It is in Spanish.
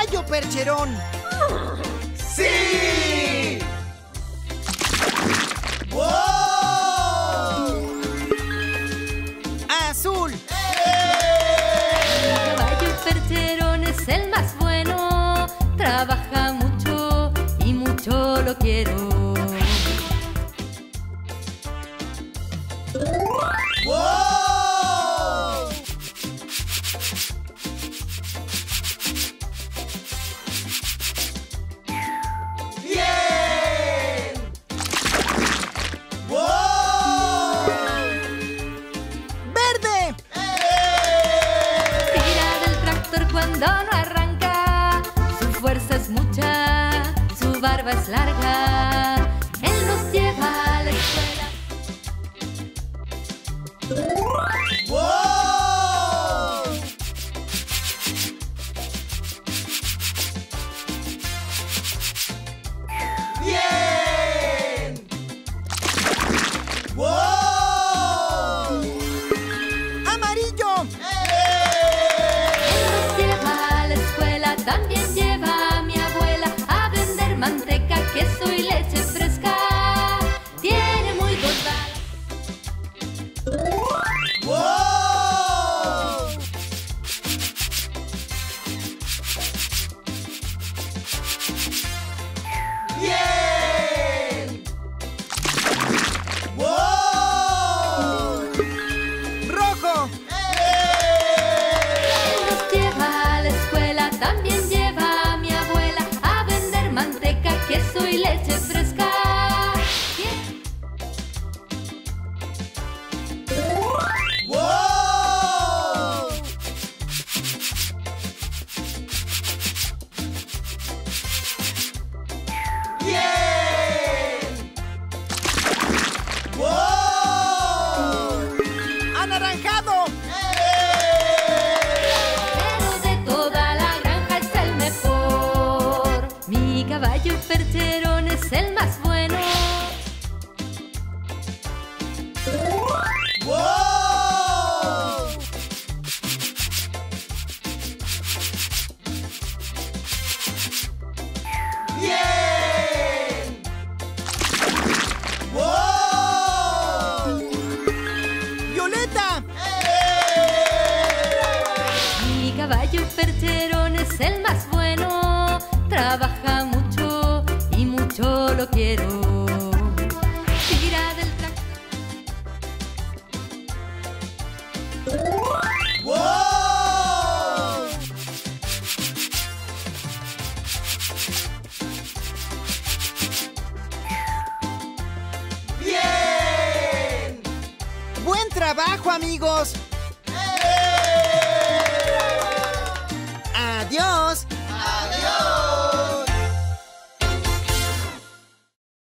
caballo percherón. ¡Sí! ¡Wow! ¡Azul! Mi caballo percherón es el más bueno. Trabaja mucho y mucho lo quiero. ¡Wow! ¡Bien! ¡Wow! ¡Verde! Tira del tractor cuando no arranca. Su fuerza es mucha, su barba es larga. Él nos lleva a la escuela. ¡Wow! ¡Bien! ¡Wow! ¡Amarillo! Él nos lleva a la escuela, también lleva a mi abuela a vender manteca, queso y leche fresca. Tiene muy gorda. ¡Wow! ¡Bien! ¡Wow! ¡Rojo! Él nos lleva a la escuela, también lleva a mi abuela a vender manteca, queso y leche fresca. ¡Wow! ¡Bien! ¡Wow! ¡Anaranjado! Pero de toda la granja es el mejor. Mi caballo percherón es el más bueno. ¡Wow! ¡Bien! ¡Wow! ¡Violeta! Mi caballo percherón es el más bueno. Trabaja mucho y mucho lo quiero. Tira del tractor. ¡Wow! ¡Bien! ¡Buen trabajo, amigos!